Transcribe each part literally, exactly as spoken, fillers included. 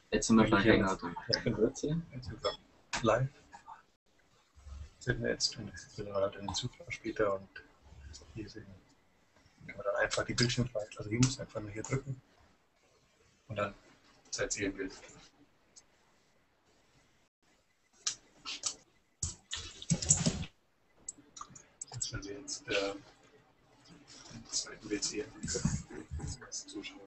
Jetzt sind wir gleich länger drin. Ich bin Würze. Live. Sind wir jetzt und jetzt sind wir halt in den Zufall später und hier sehen kann man dann einfach die Bildschirmfreiheit, also hier muss man einfach nur hier drücken und dann seid ihr im Bild. Jetzt wenn Sie jetzt äh, den zweiten W C als Zuschauer.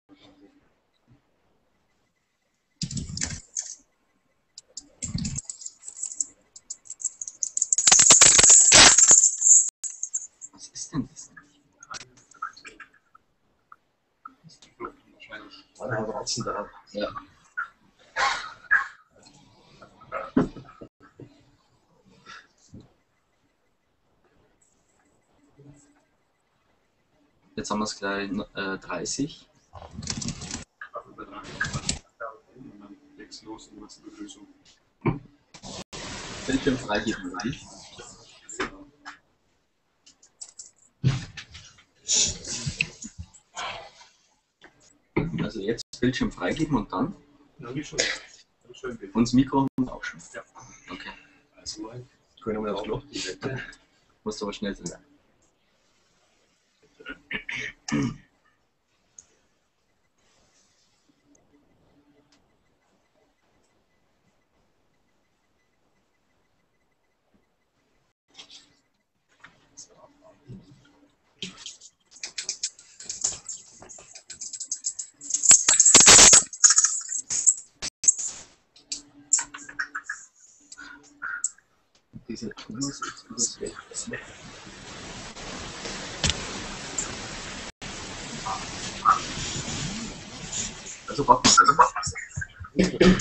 Was ist denn das? Wahrscheinlich. Alle haben Ratzen da. Ja. Jetzt haben wir es gleich äh, dreißig. Los und kurze Begrüßung. Bildschirm freigeben, rein. Also jetzt Bildschirm freigeben und dann? Ja, wie schon. Schön Bild. Und das Mikro haben wir auch schon. Ja. Okay. Also mal. Ich kann nochmal aufs Loch. Musst aber schnell sein. Dieser Thomas ist das weg. Also warte mal.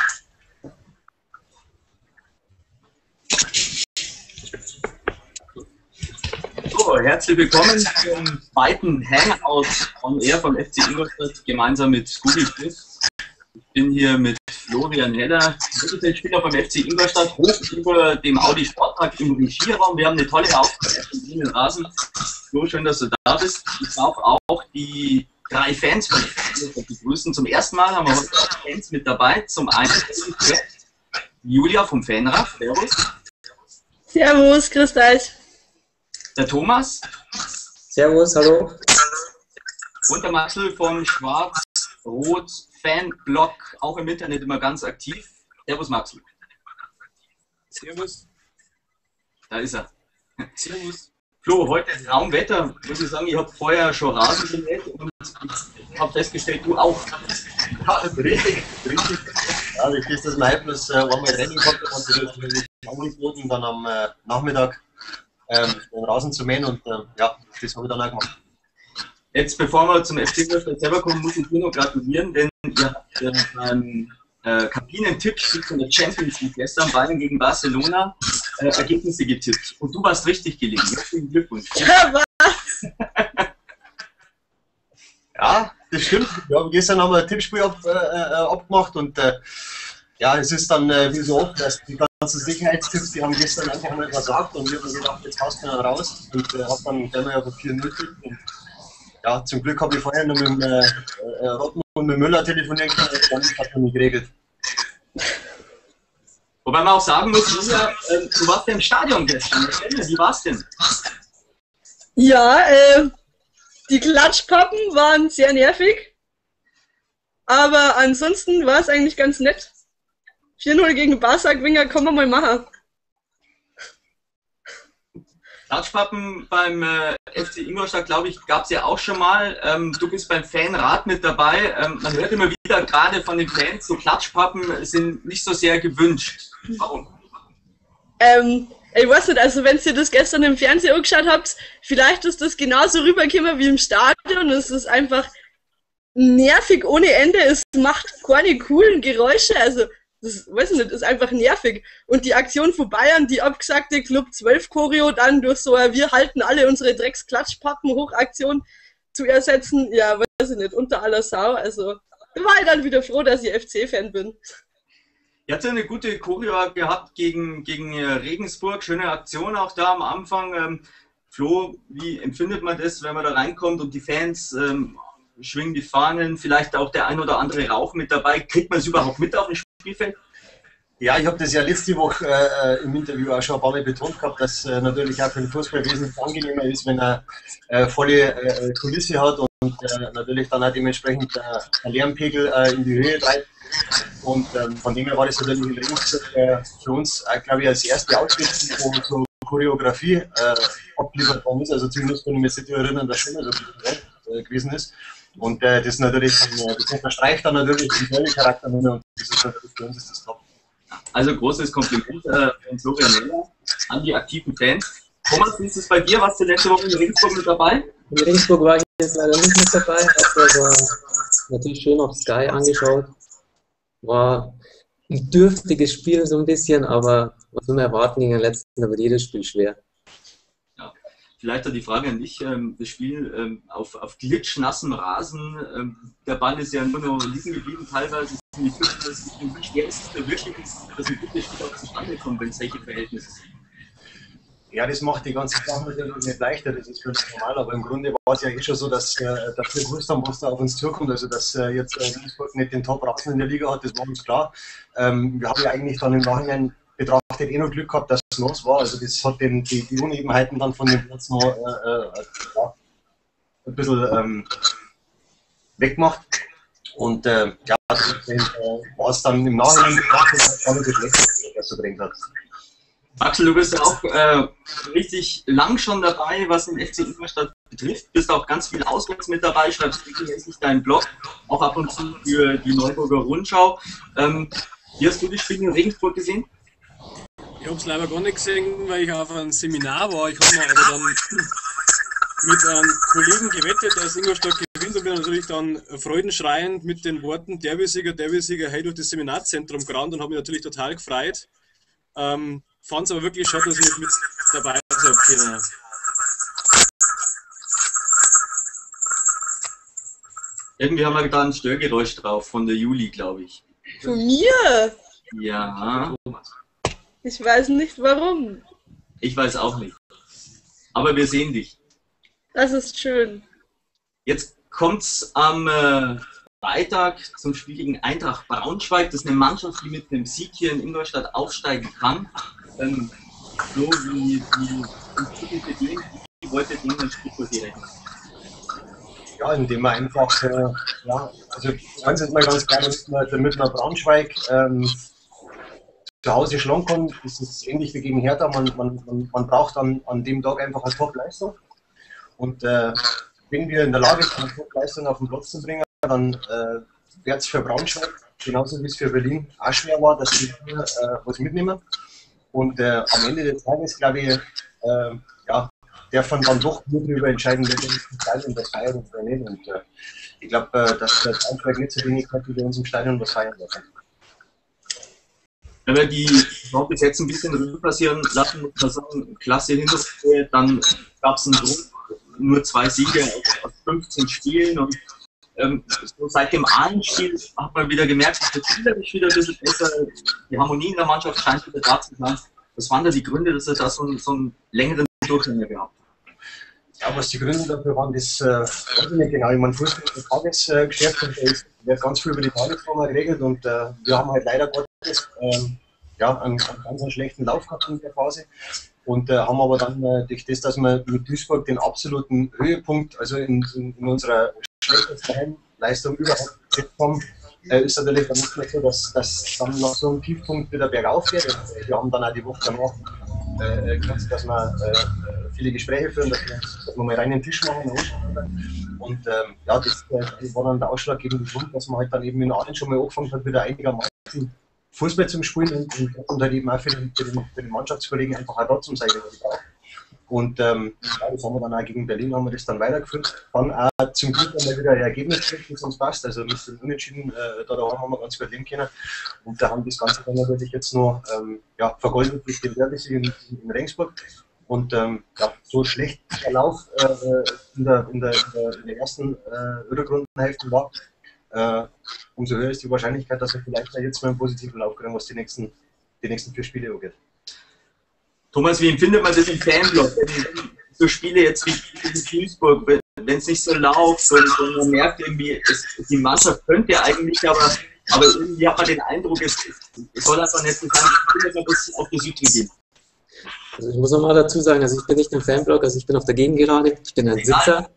So, herzlich willkommen zum zweiten Hangout on Air vom F C Ingolstadt gemeinsam mit Google Plus. Ich bin hier mit Florian Heller, Mittelfeldspieler vom F C Ingolstadt, hoch über dem Audi Sportpark im Regierraum. Wir haben eine tolle Aufgabe in den Rasen. Flo, schön, dass du da bist. Ich darf auch die drei Fans von Ingolstadt begrüßen. Zum ersten Mal haben wir heute Fans mit dabei. Zum einen Julia vom Fanrad. Servus. Servus, grüß euch. Der Thomas. Servus, hallo. Und der Maxel vom Schwarz-Rot Fanblog, auch im Internet immer ganz aktiv. Servus Maxel. Servus. Da ist er. Servus. Flo, heute Traumwetter, muss ich sagen, ich habe vorher schon Rasen gemäht und ich habe festgestellt, du auch. Ja, richtig, richtig. Ja, ich gestern das Mai bloß äh, einmal Training gehabt und natürlich angeboten, dann am äh, Nachmittag ähm, den Rasen zu mähen und äh, ja, das habe ich dann auch gemacht. Jetzt, bevor wir zum F C Ingolstadt selber kommen, muss ich dir noch gratulieren, denn ihr habt äh, beim äh, Kabinentipp von der Champions League gestern Bayern gegen Barcelona äh, Ergebnisse getippt. Und du warst richtig gelegen. Herzlichen Glückwunsch. Ja, was? Ja, das stimmt. Wir haben gestern haben wir ein Tippspiel ab, äh, äh, abgemacht und äh, ja, es ist dann äh, wie so oft, dass die ganzen Sicherheitstipps, die haben gestern einfach mal versagt und wir haben gedacht, jetzt haust du dann raus und äh, hab dann gleich mal auf vier null getippt. Und ja, zum Glück habe ich vorher noch mit dem äh, äh, Rotten und mit Müller telefonieren können, dann hat man mich geregelt. Wobei man auch sagen muss, Julia, äh, du warst ja im Stadion gestern. Wie war's denn? Ja, äh, die Klatschpappen waren sehr nervig, aber ansonsten war es eigentlich ganz nett. vier null gegen Barsackwinger kann man mal machen. Klatschpappen beim äh, F C Ingolstadt, glaube ich, gab es ja auch schon mal. Ähm, du bist beim Fanrat mit dabei. Ähm, man hört immer wieder, gerade von den Fans, so Klatschpappen sind nicht so sehr gewünscht. Warum? Ähm, ich weiß nicht, also wenn ihr das gestern im Fernsehen angeschaut habt, vielleicht ist das genauso rübergekommen wie im Stadion. Es ist einfach nervig ohne Ende. Es macht keine coolen Geräusche, also das weiß ich nicht, ist einfach nervig. Und die Aktion von Bayern, die abgesagte Club zwölf Choreo, dann durch so ein Wir halten alle unsere Drecksklatschpappen Hochaktion zu ersetzen, ja, weiß ich nicht, unter aller Sau. Also da war ich dann wieder froh, dass ich F C-Fan bin. Ihr habt ja eine gute Choreo gehabt gegen, gegen Regensburg, schöne Aktion auch da am Anfang. Ähm, Flo, wie empfindet man das, wenn man da reinkommt und die Fans ähm, schwingen die Fahnen, vielleicht auch der ein oder andere Rauch mit dabei. Kriegt man es überhaupt mit auf dem Spielfeld? Ja, ich habe das ja letzte Woche äh, im Interview auch schon ein paar Mal betont gehabt, dass äh, natürlich auch für den Fußball wesentlich angenehmer ist, wenn er äh, volle äh, Kulisse hat und, und äh, natürlich dann auch dementsprechend äh, ein Lärmpegel äh, in die Höhe treibt. Und ähm, von dem her war das natürlich in Regensburg äh, für uns, äh, glaube ich, als erste Ausrichtung, wo so Choreografie äh, abgeliefert worden ist. Also zumindest kann ich mich nicht erinnern, dass schon so äh, gewesen ist. Und äh, das natürlich, äh, das unterstreicht dann natürlich den visuellen Charakter und das ist natürlich für uns ist das top. Also großes Kompliment äh, von Florian Heller an die aktiven Fans. Thomas, wie ist es bei dir? Warst du letzte Woche in Regensburg mit dabei? In Regensburg war ich jetzt leider nicht mit dabei, habe aber natürlich schön auf Sky angeschaut. War ein dürftiges Spiel so ein bisschen, aber was soll man erwarten gegen den letzten, aber jedes Spiel schwer. Ja, vielleicht auch die Frage an dich, ähm, das Spiel ähm, auf, auf glitschnassem Rasen, ähm, der Ball ist ja nur noch liegen geblieben, teilweise sind die Füße, wie schwer ist es wirklich, dass ein gutes Spiel auch zustande kommt, wenn es solche Verhältnisse sind? Ja, das macht die ganze Sache natürlich nicht leichter, das ist völlig normal, aber im Grunde war es ja eh schon so, dass, äh, dass wir gewusst haben, was da auf uns zukommt, also dass äh, jetzt äh, Regensburg nicht den Top-Rasen in der Liga hat, das war uns klar. Ähm, wir haben ja eigentlich dann im Nachhinein betrachtet eh noch Glück gehabt, dass es los war, also das hat den, die, die Unebenheiten dann von dem Platz noch äh, äh, ja, ein bisschen ähm, weggemacht und äh, ja, äh, war es dann im Nachhinein betrachtet, gar nicht so schlecht, was er so gedenkt hat. Axel, du bist ja auch äh, richtig lang schon dabei, was den F C Ingolstadt betrifft. Bist auch ganz viel auswärts mit dabei, schreibst regelmäßig deinen Blog, auch ab und zu für die Neuburger Rundschau. Ähm, wie hast du das Spiel in Regensburg gesehen? Ich habe es leider gar nicht gesehen, weil ich auf einem Seminar war. Ich habe mir aber dann mit einem Kollegen gewettet, dass Ingolstadt gewinnt und bin natürlich dann freudenschreiend mit den Worten Derbysieger, Derbysieger, hey durch das Seminarzentrum gerannt und habe mich natürlich total gefreut. Ähm, Fand es aber wirklich schade, dass ich nicht mit dabei sein können. Irgendwie haben wir da ein Störgeräusch drauf von der Juli, glaube ich. Von mir? Ja. Ich weiß nicht warum. Ich weiß auch nicht. Aber wir sehen dich. Das ist schön. Jetzt kommt's am äh, Freitag zum Spiel gegen Eintracht Braunschweig. Das ist eine Mannschaft, die mit einem Sieg hier in Ingolstadt aufsteigen kann. Ähm, so wie die wie wollte den ein Spiel rechnen? Ja, indem man einfach, äh, ja, also ganz jetzt mal ganz klar, mit, mit einer Braunschweig ähm, zu Hause schlagen kann, ist es ähnlich wie gegen Hertha. Man, man, man, man braucht an, an dem Tag einfach eine Top-Leistung. Und äh, wenn wir in der Lage sind, eine Top-Leistung auf den Platz zu bringen, dann äh, wird es für Braunschweig, genauso wie es für Berlin auch schwer war, dass wir hier äh, was mitnehmen. Und äh, am Ende des Tages, glaube ich, äh, ja, darf man dann doch nur darüber entscheiden, wer den Stadion was feiert oder nicht. Und äh, ich glaube, äh, dass der Braunschweig nicht so wenig hat, wie wir uns im Stadion was feiern lassen. Wenn wir die Saison bis jetzt ein bisschen Revue passieren lassen, muss man sagen, klasse Hinrunde, dann gab es einen Grund, nur zwei Siege aus fünfzehn Spielen und ähm, so seit dem Ahlen-Spiel hat man wieder gemerkt, dass der spielerisch wieder ein bisschen besser, die Harmonie in der Mannschaft scheint wieder da zu sein. Was waren da die Gründe, dass er da so, so einen längeren Durchhänger gehabt hat? Ja, was die Gründe dafür waren, das äh, weiß ich nicht genau. Ich meine, Fußball ist ein Tagesgeschäft und da wird ganz viel über die Tagesform geregelt und äh, wir haben halt leider Gottes ähm, ja, einen, einen ganz einen schlechten Lauf gehabt in der Phase. Und äh, haben aber dann äh, durch das, dass wir mit Duisburg den absoluten Höhepunkt, also in, in, in unserer schlechtesten Heimleistung überhaupt gesetzt haben, äh, ist natürlich dann nicht mehr so, dass, dass dann nach so einem Tiefpunkt wieder bergauf geht. Und wir haben dann auch die Woche danach äh, genutzt, dass wir äh, viele Gespräche führen, dass wir, dass wir mal rein den Tisch machen. Und ähm, ja, das, das war dann der ausschlaggebende Grund, dass man halt dann eben in Ahlen schon mal angefangen hat, wieder einigermaßen Fußball zum Spielen und, und, und halt eben auch für den, für den, für den Mannschaftskollegen einfach auch da zum sein. Und ähm, ja, das haben wir dann auch gegen Berlin haben wir das dann weitergeführt. Dann auch zum Glück haben wir wieder ein Ergebnis gekriegt, das uns passt. Also mit dem Unentschieden, äh, da daheim haben wir ganz gut leben können. Und da haben das Ganze dann natürlich jetzt noch ähm, ja, vergoldet durch den Derby in, in Regensburg. Und ähm, ja, so schlecht der Lauf äh, in, der, in, der, in, der, in der ersten äh, Rückrundenhälfte war, äh, umso höher ist die Wahrscheinlichkeit, dass wir vielleicht jetzt mal einen positiven Lauf kriegen, was die nächsten, die nächsten vier Spiele angeht. Thomas, wie empfindet man das im Fanblock? Wenn so Spiele jetzt wie Duisburg, wenn wenn es nicht so läuft und, und man merkt irgendwie, es, die Mannschaft könnte ja eigentlich, aber, aber irgendwie hat man den Eindruck, es, es soll einfach nicht so sein, dass man das auf die Südtribüne gehen. Also ich muss nochmal dazu sagen, also ich bin nicht im Fanblock, also ich bin auf der Gegengerade, ich bin ein Sitzer.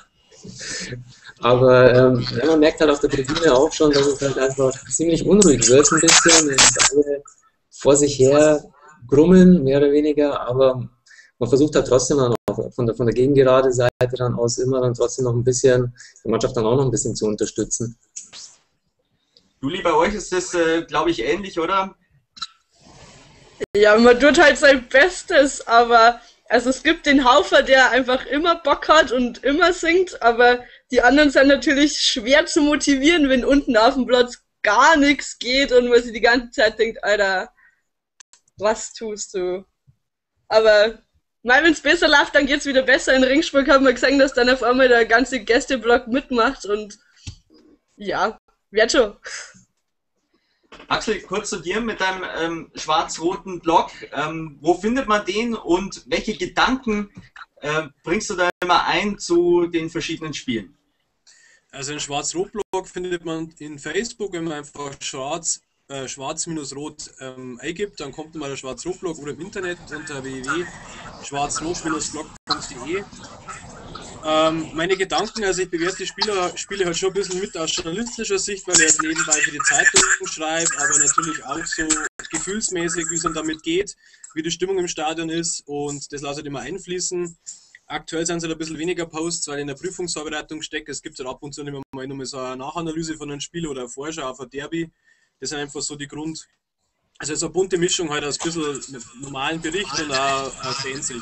Aber ähm, ja, man merkt halt auf der Tribüne auch schon, dass es halt einfach ziemlich unruhig wird ein bisschen und alle vor sich her grummeln, mehr oder weniger, aber man versucht halt trotzdem dann auch von der, von der Gegengerade Seite dann aus immer dann trotzdem noch ein bisschen, die Mannschaft dann auch noch ein bisschen zu unterstützen. Juli, bei euch ist das, äh, glaube ich, ähnlich, oder? Ja, man tut halt sein Bestes, aber also es gibt den Haufer, der einfach immer Bock hat und immer singt, aber die anderen sind natürlich schwer zu motivieren, wenn unten auf dem Platz gar nichts geht und man sich die ganze Zeit denkt, Alter, was tust du? Aber wenn es besser läuft, dann geht es wieder besser. In Ringsburg haben wir gesehen, dass dann auf einmal der ganze Gästeblock mitmacht und ja, wird schon. Axel, kurz zu dir mit deinem ähm, schwarz-roten Block. Ähm, wo findet man den und welche Gedanken äh, bringst du da immer ein zu den verschiedenen Spielen? Also den Schwarz-Rot-Blog findet man in Facebook, wenn man einfach schwarz, äh, schwarz-rot ähm, eingibt, dann kommt immer der Schwarz-Rot-Blog oder im Internet unter w w w punkt schwarz-rot blog punkt de. Ähm, meine Gedanken, also ich bewerte die Spieler, Spiele halt schon ein bisschen mit aus journalistischer Sicht, weil ich halt nebenbei für die Zeitung schreibe, aber natürlich auch so gefühlsmäßig, wie es dann damit geht, wie die Stimmung im Stadion ist und das lasse ich immer einfließen. Aktuell sind es halt ein bisschen weniger Posts, weil ich in der Prüfungsvorbereitung stecke. Es gibt halt ab und zu immer mal nur so eine Nachanalyse von einem Spiel oder eine Vorschau auf ein Derby. Das sind einfach so die Grund... Also so eine bunte Mischung halt aus ein bisschen normalen Bericht und auch eine Fansicht.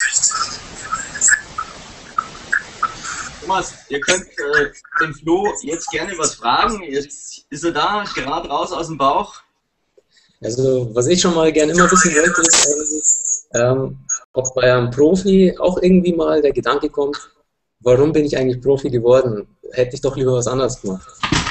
Thomas, ihr könnt äh, den Flo jetzt gerne was fragen. Jetzt ist er da, gerade raus aus dem Bauch. Also, was ich schon mal gerne immer wissen wollte, ist, ähm, ob bei einem Profi auch irgendwie mal der Gedanke kommt, warum bin ich eigentlich Profi geworden? Hätte ich doch lieber was anderes gemacht.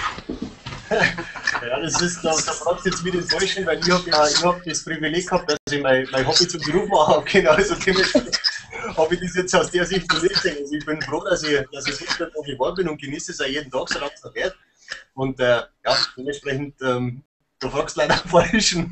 Ja, das ist, da, da fragst du jetzt wieder enttäuschend, weil ich habe ja, ich hab das Privileg gehabt, dass ich mein, mein Hobby zum Beruf machen habe können. Also dementsprechend habe ich das jetzt aus der Sicht nicht gesehen. Also ich bin froh, dass ich, dass ich Fußballprofi geworden bin und genieße es auch jeden Tag, solange es noch wird. Und äh, ja, dementsprechend, ähm, du fragst leider am Falschen.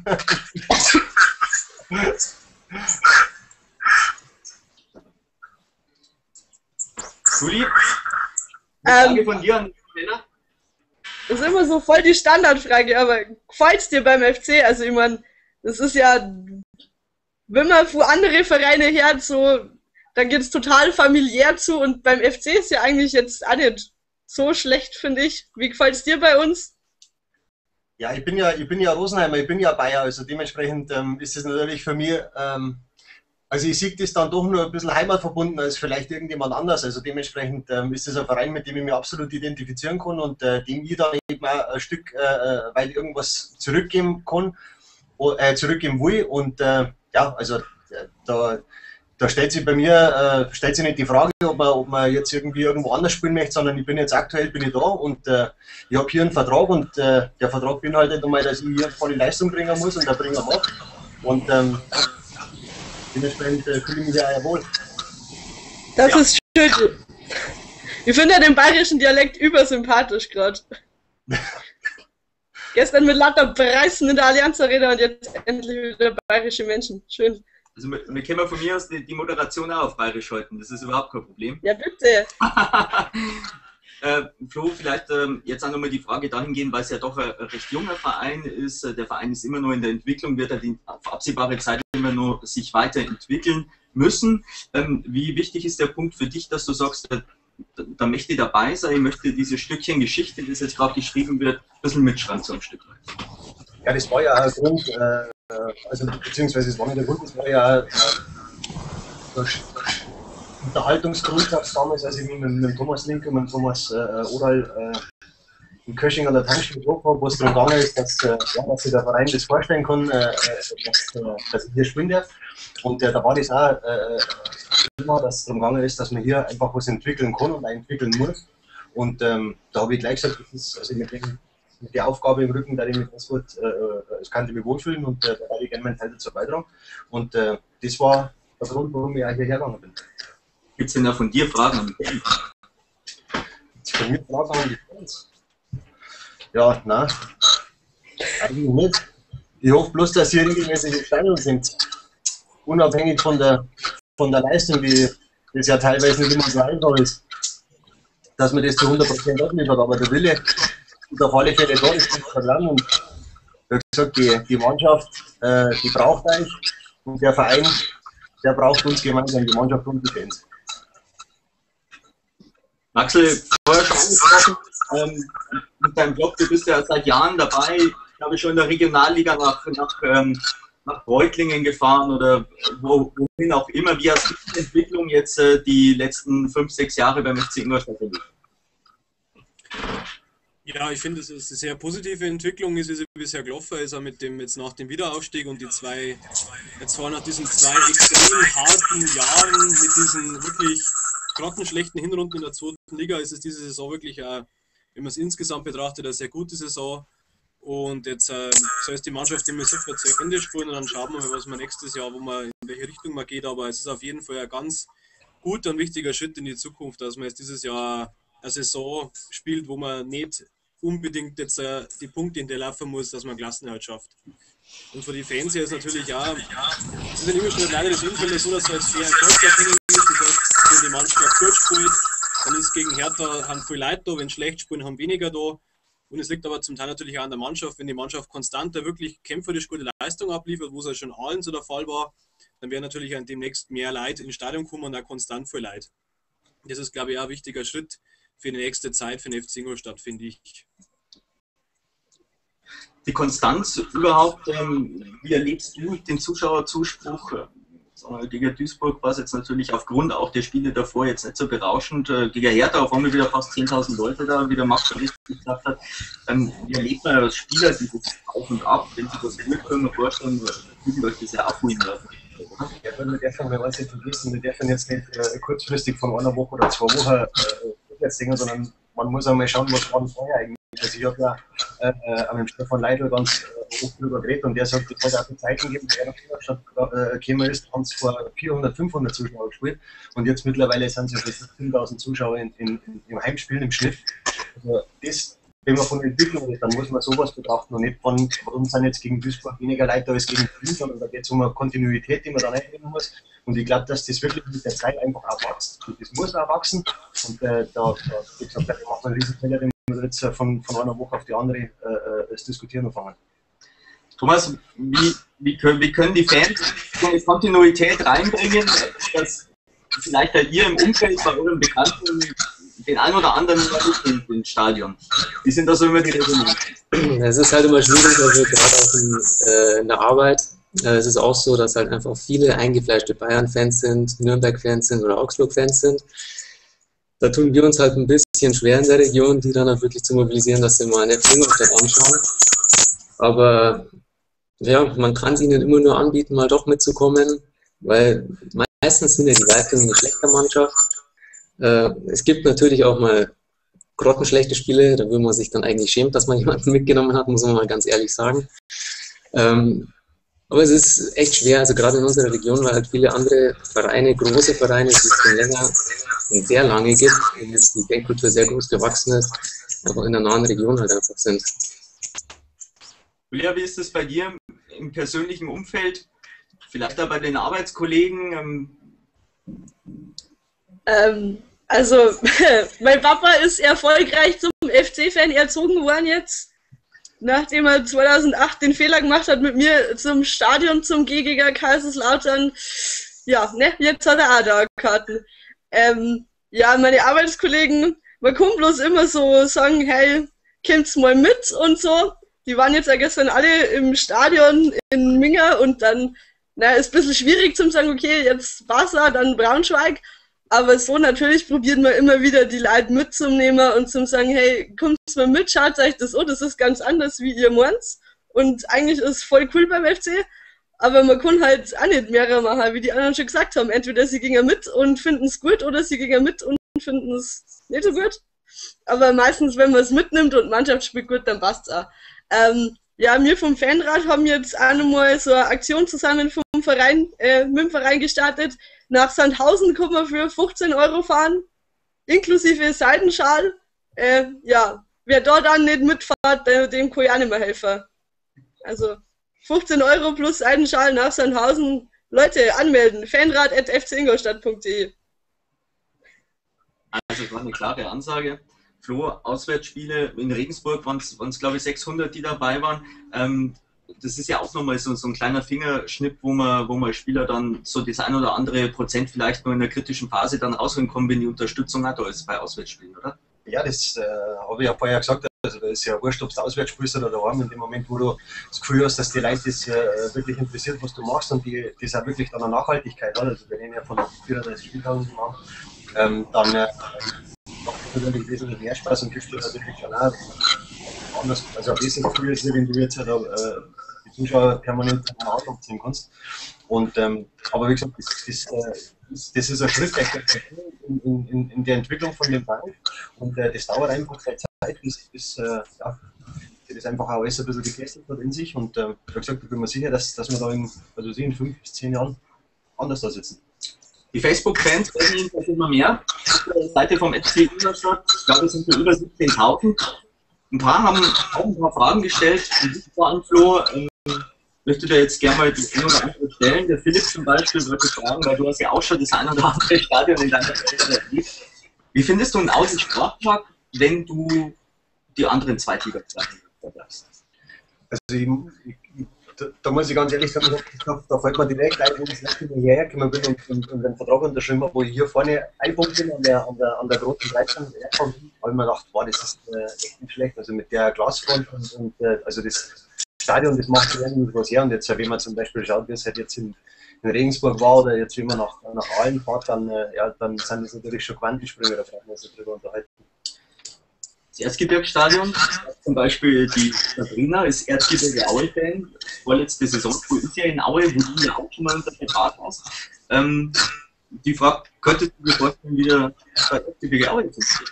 Juli, eine Frage Ähm, von dir an den Trainer. Das ist immer so voll die Standardfrage, aber gefällt es dir beim F C? Also ich meine, das ist ja, wenn man von anderen Vereine hört, so, dann geht es total familiär zu und beim F C ist ja eigentlich jetzt auch nicht so schlecht, finde ich. Wie gefällt es dir bei uns? Ja, ich bin ja, ich bin ja Rosenheimer, ich bin ja Bayer, also dementsprechend ähm, ist es natürlich für mich, ähm, also ich sehe das dann doch nur ein bisschen heimatverbunden als vielleicht irgendjemand anders. Also dementsprechend ähm, ist das ein Verein, mit dem ich mich absolut identifizieren kann und äh, dem ich dann eben auch ein Stück äh, weil irgendwas zurückgeben kann, äh, zurückgeben will. Und äh, ja, also äh, da, da stellt sich bei mir äh, stellt sich nicht die Frage, ob man, ob man jetzt irgendwie irgendwo anders spielen möchte, sondern ich bin jetzt aktuell bin ich da und äh, ich habe hier einen Vertrag und äh, der Vertrag beinhaltet einmal, dass ich hier volle Leistung bringen muss und der Bringer macht. Und ähm, dementsprechend äh, fühle ich mich ja auch wohl. Das Ja. ist schön. Ich finde ja den bayerischen Dialekt übersympathisch gerade. Gestern mit lauter Preisen in der Allianz Arena und jetzt endlich wieder bayerische Menschen. Schön. Also wir, wir können von mir aus die, die Moderation auch auf Bayerisch halten, das ist überhaupt kein Problem. Ja, bitte. äh, Flo, vielleicht ähm, jetzt auch nochmal die Frage dahingehend, weil es ja doch ein, ein recht junger Verein ist. Der Verein ist immer nur in der Entwicklung, wird er die auf absehbare Zeit immer nur sich weiterentwickeln müssen. Ähm, wie wichtig ist der Punkt für dich, dass du sagst, da, da möchte ich dabei sein, ich möchte dieses Stückchen Geschichte, das jetzt gerade geschrieben wird, ein bisschen mitschreiben so ein Stück weit? Ja, das war ja ein Grund, äh, also beziehungsweise es war nicht der Grund, das war ja äh, der Unterhaltungsgrundsatz damals, als ich mich mit, mit Thomas Link und mit Thomas äh, Oral äh, in Kösching an der Tankstelle getroffen habe, wo es darum gegangen ist, dass, äh, ja, dass sich der Verein das vorstellen kann, äh, dass, äh, dass ich hier spielen darf. Und äh, da war das auch äh, immer, dass es darum gegangen ist, dass man hier einfach was entwickeln kann und auch entwickeln muss. Und ähm, da habe ich gleich gesagt, das ist, also mit, dem, mit der Aufgabe im Rücken, da ich mich ganz gut, äh, das kann ich mich wohlfühlen und äh, da werde ich gerne meinen Teil dazu beitragen. Und äh, das war der Grund, warum ich auch hierher gegangen bin. Gibt es denn da von dir Fragen an mich? Bei mir drauf haben die Fans. Ja, nein. Eigentlich nicht. Ich hoffe bloß, dass sie regelmäßig im Stadion sind. Unabhängig von der, von der Leistung, die das ja teilweise nicht immer so einfach ist. Dass man das zu hundert Prozent abliefert. Aber der Wille ist auf alle Fälle da, das kommt dran. Und wie gesagt, die, die Mannschaft, äh, die braucht euch. Und der Verein, der braucht uns gemeinsam, die Mannschaft und die Fans. Axel, vorher schon angesprochen, ähm, mit deinem Job, du bist ja seit Jahren dabei, ich glaube schon in der Regionalliga nach, nach, ähm, nach Reutlingen gefahren oder wo, wohin auch immer. Wie hast du die Entwicklung jetzt äh, die letzten fünf, sechs Jahre beim F C Ingolstadt erlebt? Ja, ich finde, es ist eine sehr positive Entwicklung, ist es bisher gelaufen, ist auch mit dem, jetzt nach dem Wiederaufstieg und die zwei, jetzt war nach diesen zwei extrem harten Jahren mit diesen wirklich grottenschlechten Hinrunden in der zweiten Liga, ist es diese Saison wirklich, auch, wenn man es insgesamt betrachtet, eine sehr gute Saison. Und jetzt äh, soll es die Mannschaft immer sofort zu Ende spielen und dann schauen wir mal, was wir nächstes Jahr, wo man in welche Richtung man geht. Aber es ist auf jeden Fall ein ganz guter und wichtiger Schritt in die Zukunft, dass man jetzt dieses Jahr eine Saison spielt, wo man nicht unbedingt jetzt äh, die Punkte in der laufen muss, dass man Klassenerhalt schafft. Und für die Fans hier ist natürlich auch, es ist in Ingolstadt leider das Umfeld so, dass es halt sehr erfolgsabhängig ist. Das heißt, wenn die Mannschaft gut spielt, dann ist gegen Hertha haben viele Leute da, wenn schlecht spielen, haben weniger da. Und es liegt aber zum Teil natürlich auch an der Mannschaft. Wenn die Mannschaft konstant wirklich kämpferisch gute Leistung abliefert, wo es ja schon allen so der Fall war, dann werden natürlich demnächst mehr Leute ins Stadion kommen und auch konstant viel Leute. Das ist, glaube ich, auch ein wichtiger Schritt für die nächste Zeit für den F C Ingolstadt, finde ich. Die Konstanz überhaupt, ähm, wie erlebst du den Zuschauerzuspruch? Äh, gegen Duisburg war es jetzt natürlich aufgrund auch der Spiele davor jetzt nicht so berauschend. Äh, gegen Hertha auf einmal wieder fast zehntausend Leute da, wie der Max richtig gesagt hat. Ähm, wie erlebt man als Spieler dieses Auf und Ab, wenn Sie das gut können, vorstellen, wie Sie euch das ja abholen werden? Ja, wir dürfen, wenn wir uns nicht vergessen, wir dürfen jetzt nicht äh, kurzfristig von einer Woche oder zwei Wochen äh, jetzt denken, sondern man muss einmal schauen, was war vorher eigentlich. Also ich habe ja äh, mit Stefan Leitl ganz äh, oft darüber geredet und der sagt, es hat auch die Zeiten gegeben, der nach Ingolstadt äh, gekommen ist, haben es vor vierhundert, fünfhundert Zuschauer gespielt und jetzt mittlerweile sind es ja fünftausend Zuschauer in, in, in, im Heimspielen im Schnitt. Also das, wenn man von der Entwicklung redet, dann muss man sowas betrachten und nicht von, warum sind jetzt gegen Duisburg weniger Leute als gegen Berlin, sondern da geht es um eine Kontinuität, die man dann einnehmen muss. Und ich glaube, dass das wirklich mit der Zeit einfach auch wächst. Und das muss auch wachsen. Und äh, da, da wie gesagt, da macht man einen riesen Fehler, wenn wir jetzt von, von einer Woche auf die andere äh, das Diskutieren anfangen. Thomas, wie, wie, können, wie können die Fans so eine Kontinuität reinbringen, dass vielleicht bei ihr im Umfeld, bei euren Bekannten, den einen oder anderen nicht im Stadion? Wie sind da so immer die Resonanzen? Es ist halt immer schwierig, also gerade auch in, äh, in der Arbeit. Äh, es ist auch so, dass halt einfach viele eingefleischte Bayern-Fans sind, Nürnberg-Fans sind oder Augsburg-Fans sind. Da tun wir uns halt ein bisschen schwer in der Region, die dann halt wirklich zu mobilisieren, dass sie mal eine Ingolstadt anschauen. Aber ja, man kann es ihnen immer nur anbieten, mal doch mitzukommen, weil meistens sind ja die Leistungen eine schlechte Mannschaft. Äh, es gibt natürlich auch mal grottenschlechte Spiele, da will man sich dann eigentlich schämen, dass man jemanden mitgenommen hat, muss man mal ganz ehrlich sagen. Ähm, aber es ist echt schwer, also gerade in unserer Region, weil halt viele andere Vereine, große Vereine, die es schon länger und sehr lange gibt und jetzt die Fankultur sehr groß gewachsen ist, aber in einer nahen Region halt einfach sind. Julia, wie ist es bei dir im persönlichen Umfeld? Vielleicht auch bei den Arbeitskollegen? Ähm Ähm, also, mein Papa ist erfolgreich zum F C-Fan erzogen worden jetzt, nachdem er zweitausendacht den Fehler gemacht hat, mit mir zum Stadion zum G gegen Kaiserslautern. Ja, ne, jetzt hat er auch da Karten. Ähm, ja, meine Arbeitskollegen, man kann bloß immer so sagen, hey, kommt's mal mit und so. Die waren jetzt ja gestern alle im Stadion in Minga und dann, na, ist ein bisschen schwierig zum sagen, okay, jetzt Barca, dann Braunschweig. Aber so natürlich probiert man immer wieder die Leute mitzunehmen und zum sagen, hey, kommt mal mit, schaut euch das an, das ist ganz anders wie ihr meint. Und eigentlich ist es voll cool beim F C, aber man kann halt auch nicht mehrere machen, wie die anderen schon gesagt haben. Entweder sie gehen mit und finden es gut oder sie gehen mit und finden es nicht so gut. Aber meistens, wenn man es mitnimmt und Mannschaft spielt gut, dann passt es auch. Ähm, ja, wir vom Fanrat haben jetzt auch nochmal so eine Aktion zusammen vom Verein, äh, mit dem Verein gestartet. Nach Sandhausen kann man für fünfzehn Euro fahren, inklusive Seidenschal. äh, ja, wer da dann nicht mitfahrt, äh, dem kann ich auch nicht mehr helfen. Also fünfzehn Euro plus einen Schal nach Sandhausen. Leute, anmelden. fanrad at f c ingolstadt punkt de. Also das war eine klare Ansage. Flo, Auswärtsspiele in Regensburg waren es, glaube ich, sechshundert, die dabei waren. Ähm, das ist ja auch nochmal so, so ein kleiner Fingerschnipp, wo man, wo man Spieler dann so das ein oder andere Prozent vielleicht nur in der kritischen Phase dann rausholen kommen, wenn die Unterstützung hat, als bei Auswärtsspielen, oder? Ja, das äh, habe ich ja vorher gesagt. Also da ist ja wurscht, ob du auswärts spielst oder daheim. In dem Moment, wo du das Gefühl hast, dass die Leute das äh, wirklich interessiert, was du machst und die, das auch wirklich dann eine Nachhaltigkeit hat, also wir reden ja von vierunddreißig Spieltagen machen, ähm, dann äh, macht es natürlich wesentlich mehr Spaß und gibt dir natürlich schon auch anders, also ein besseres Gefühl, als wenn du jetzt halt, äh, die Zuschauer permanent in den Auto abziehen kannst. Und, ähm, aber wie gesagt, das, das, das, das ist ein Schritt in, in, in, in der Entwicklung von dem Verein und äh, das dauert einfach seine Zeit, bis, bis äh, ja, das einfach auch alles ein bisschen gefestigt hat in sich und äh, wie gesagt, ich bin mir sicher, dass, dass wir da in, also in fünf bis zehn Jahren anders da sitzen. Die Facebook-Fans werden immer mehr. Auf der Seite vom F C Ingolstadt, ich glaube, es sind so über siebzehntausend. Ein paar haben auch ein paar Fragen gestellt. Und vor allem, Flo, ähm, möchte dir jetzt gerne mal die eine oder andere stellen. Der Philipp zum Beispiel würde fragen, weil du hast ja auch schon das eine oder andere Stadion in deiner Karriere erlebt. Wie findest du einen Audi Sportpark, wenn du die anderen Zweitliga-Vereine vergleichst? Also ich, ich, da, da muss ich ganz ehrlich sagen, da, da fällt mir direkt ein, wo ich das letzte Mal hierher gekommen bin und, und, und den Vertrag unterschrieben habe, wo ich hier vorne einpunkt bin an der, an der, an der großen Dreizehn herkomme, habe ich mir gedacht, wow, das ist äh, echt nicht schlecht. Also mit der Glasfront und, und äh, also das Stadion, das macht irgendwie was her. Und jetzt, wenn man zum Beispiel schaut, wie es halt jetzt in, in Regensburg war oder jetzt, wenn man nach, nach Aalen fährt, dann, äh, ja, dann sind das natürlich schon Quantensprünge, da brauchen wir uns darüber unterhalten. Das Erzgebirgsstadion, zum Beispiel die Sabrina ist Erzgebirge Aue-Fan, vorletzte Saison, wo ist ja in Aue, wo du ja auch schon mal unter Vertrag hast. Ähm, die fragt, könntest du dir vorstellen, wieder bei Erzgebirge Aue zu spielen?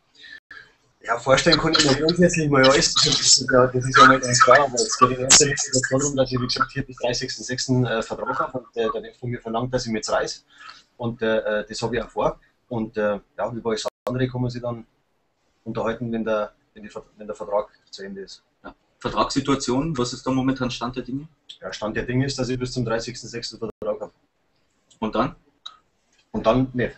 Ja, vorstellen kann ich mir grundsätzlich mal alles, das ist ja, das ist ja mal ganz klar, aber es geht in erster Linie darum, dass ich, wie gesagt, hier bis dreißigsten sechsten Äh, Vertrag habe und äh, der Chef von mir verlangt, dass ich mich jetzt reiß und äh, das habe ich auch vor und äh, ja, über alles andere kann man sich dann unterhalten, wenn der, wenn, die, wenn der Vertrag zu Ende ist. Ja. Vertragssituation, was ist da momentan Stand der Dinge? Ja, Stand der Dinge ist, dass ich bis zum dreißigsten sechsten Vertrag habe. Und dann? Und dann nicht.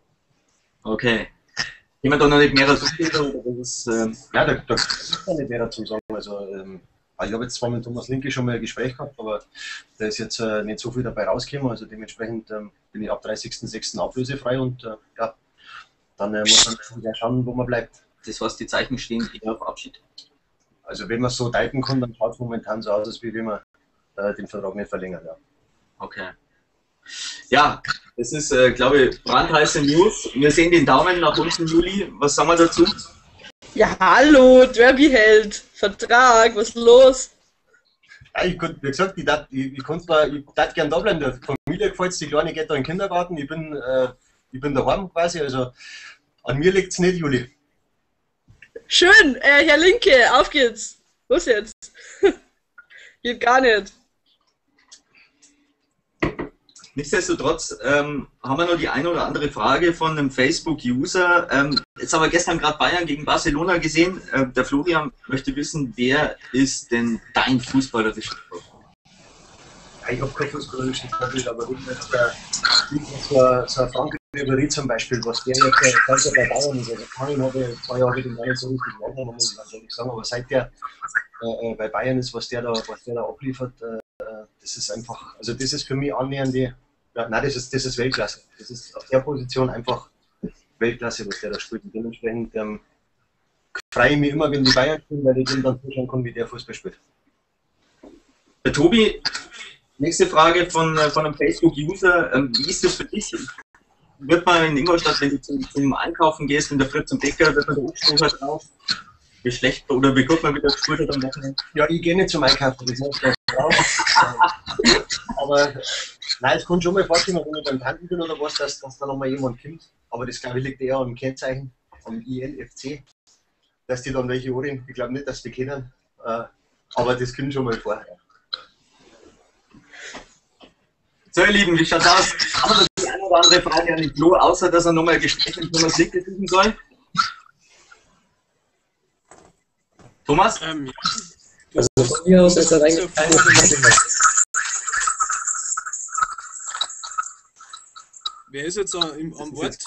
Okay. Gehen wir da noch nicht mehr dazu? Ähm ja, da, da ist ja nicht mehr dazu sagen. Also, ähm, ich habe jetzt zwar mit Thomas Linke schon mal ein Gespräch gehabt, aber da ist jetzt äh, nicht so viel dabei rausgekommen. Also dementsprechend ähm, bin ich ab dreißigsten sechsten ablösefrei und äh, ja, dann äh, muss man wieder schauen, wo man bleibt. Das heißt, die Zeichen stehen eher auf Abschied. Also wenn man es so deuten kann, dann schaut es momentan so aus, als wie wenn man äh, den Vertrag nicht verlängert. Ja. Okay. Ja, das ist, äh, glaube ich, brandheiße News. Wir sehen den Daumen nach unten, Juli. Was sagen wir dazu? Ja, hallo, Derby-Held, Vertrag, was ist los? Ja, ich konnte, wie gesagt, ich darf ich, ich ich gerne da bleiben. Der Familie gefällt es, die Kleine geht da in den Kindergarten. Ich bin, äh, ich bin daheim quasi, also an mir liegt es nicht, Juli. Schön, äh, Herr Linke, auf geht's. Los jetzt. Geht gar nicht. Nichtsdestotrotz ähm, haben wir noch die eine oder andere Frage von einem Facebook-User. Ähm, jetzt haben wir gestern gerade Bayern gegen Barcelona gesehen. Äh, der Florian möchte wissen, wer ist denn dein fußballerischer Vorbild? Ja, ich habe kein fußballerisches Vorbild, aber wenn jetzt der, so, so ein Frank Ribery zum Beispiel, was der jetzt äh, bei Bayern ist, also Karin habe ich zwei Jahre den Bayern so richtig wahrgenommen, muss ich ganz ehrlich sagen, aber seit der äh, bei Bayern ist, was der da, was der da abliefert, äh, das ist einfach, also das ist für mich annähernd die, ja, nein, das ist, das ist Weltklasse. Das ist auf der Position einfach Weltklasse, was der da spielt. Und dementsprechend ähm, freue ich mich immer, wenn die Bayern spielen, weil ich dem dann zuschauen kann, wie der Fußball spielt. Der Tobi, nächste Frage von, von einem Facebook-User. Ähm, wie ist das für dich? Wird man in Ingolstadt, wenn du zum, zum Einkaufen gehst, in der Früh zum Bäcker, wird man da Obststoffer drauf? Wie schlecht, oder wie gut man wieder gespürt hat am Wochenende? Ja, ich gehe nicht zum Einkaufen, das muss ich drauf. Aber nein, es kann schon mal vorstellen, wenn ich beim Tanten bin oder was, dass, dass da nochmal jemand kommt. Aber das glaube ich liegt eher am Kennzeichen, am I N F C, dass die dann welche ohren. Ich glaube nicht, dass die kennen. Aber das kommt schon mal vor. So, ihr Lieben, wie schaut's aus? Haben wir noch die eine oder andere Frage an den Flo, außer dass er nochmal ein Gespräch mit Thomas Linke suchen soll? Thomas? Ähm, ja. Also von mir aus ist das eigentlich keine Frage. Wer ist jetzt an, im, an Bord?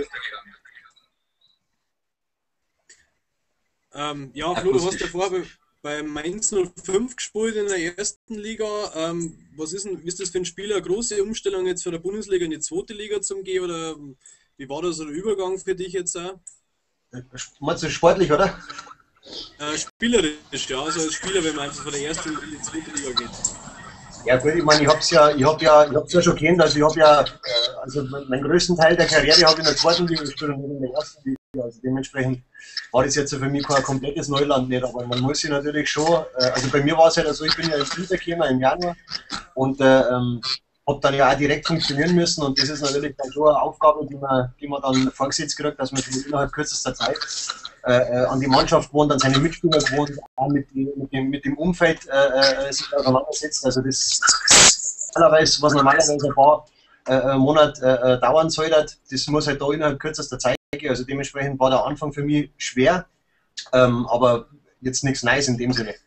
Ähm, ja, Flo, du hast ja vorher bei, bei Mainz null fünf gespielt in der ersten Liga. Ähm, was ist denn, ist das für ein Spieler eine große Umstellung jetzt von der Bundesliga in die zweite Liga zum gehen? Oder wie war das so der Übergang für dich jetzt auch? Meinst du sportlich, oder? Äh, spielerisch, ja, also als Spieler, wenn man einfach von der ersten in die zweite Liga geht. Ja gut, ich meine, ich hab's ja, ich hab ja, ich hab's ja schon kennt, also ich hab ja, äh, also meinen größten Teil der Karriere habe ich in der zweiten Liga gespielt und nicht in der ersten Liga. Also dementsprechend war das jetzt für mich kein komplettes Neuland nicht, aber man muss sich natürlich schon, äh, also bei mir war es halt so, ich bin ja im Winter gekommen im Januar und äh, ähm, habe dann ja auch direkt funktionieren müssen und das ist natürlich dann schon eine Aufgabe, die man, die man dann vorgesetzt kriegt, dass man sich innerhalb kürzester Zeit äh, äh, an die Mannschaft gewohnt, an seine Mitspieler gewohnt, auch mit, die, mit, dem, mit dem Umfeld äh, äh, sich auseinandersetzt. Also das normalerweise, was normalerweise ein paar äh, Monate äh, dauern soll, das muss halt da innerhalb kürzester Zeit gehen. Also dementsprechend war der Anfang für mich schwer, ähm, aber jetzt nichts Neues in dem Sinne.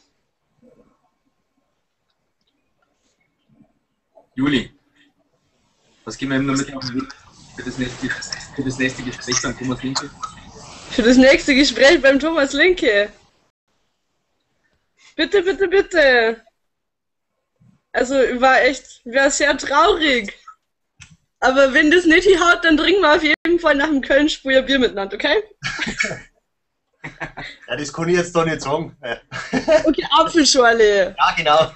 Juli, was gehen wir ihm noch mit auf den Weg für das nächste, für das nächste Gespräch beim Thomas Linke? Für das nächste Gespräch beim Thomas Linke. Bitte, bitte, bitte. Also, war echt, war sehr traurig. Aber wenn das nicht hinhaut, dann trinken wir auf jeden Fall nach dem Köln-Spiel ein Bier miteinander, okay? Ja, das kann ich jetzt doch nicht sagen. Okay, Apfelschorle. Ja, genau.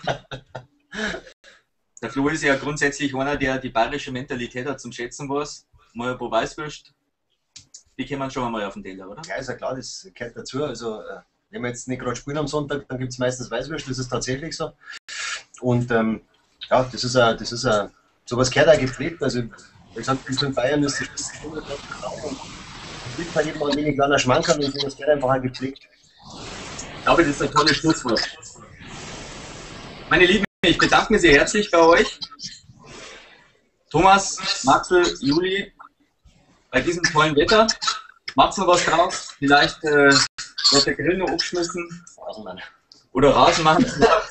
Der Flo ist ja grundsätzlich einer, der die bayerische Mentalität hat zum Schätzen weiß. Mal ein paar Weißwürst, die kommen schon einmal auf den Teller, oder? Ja, ist ja klar, das gehört dazu. Also, äh, wenn wir jetzt nicht gerade spielen am Sonntag, dann gibt es meistens Weißwürst, das ist tatsächlich so. Und ähm, ja, das ist ja, das ist ja, sowas gehört auch gepflegt. Also, wie gesagt, bis in Bayern ist das schon und es liegt halt immer ein wenig kleiner Schmankerl und sowas gehört einfach auch gepflegt. Ich glaube, das ist ein tolles Schlusswort. Meine Lieben, ich bedanke mich sehr herzlich bei euch. Thomas, Maxel, Juli, bei diesem tollen Wetter. Macht's noch was draus? Vielleicht äh, wird der Grill noch abgeschmissen. Rasenmann. Oder Rasen machen.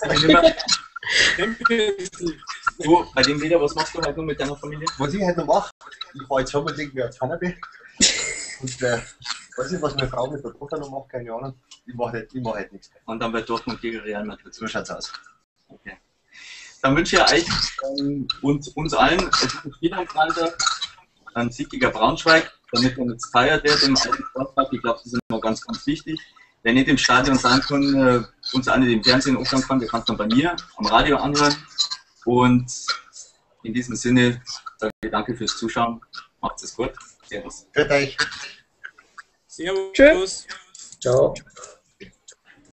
Du, bei dem Wetter, was machst du heute noch mit deiner Familie? Was ich heute noch mache, ich fahre jetzt unbedingt wieder ins Kanapé. Und äh, weiß nicht, was meine Frau mit der Tochter noch macht, keine Ahnung. Ich mache halt, mach halt nichts mehr. Und dann bei Dortmund gegen Real Madrid. So schaut's aus. Okay. Dann wünsche ich euch ähm, und uns allen ein gutes Spiel am Freitag, ein siegiger Braunschweig, damit man jetzt feiert wird im alten Sportpark. Ich glaube, das ist immer ganz, ganz wichtig. Wer nicht im Stadion sein kann, äh, uns alle im Fernsehen aufhören kann, der kann es dann bei mir am Radio anhören. Und in diesem Sinne sage ich danke fürs Zuschauen. Macht's es gut. Servus. Für euch. Servus. Tschüss. Ciao.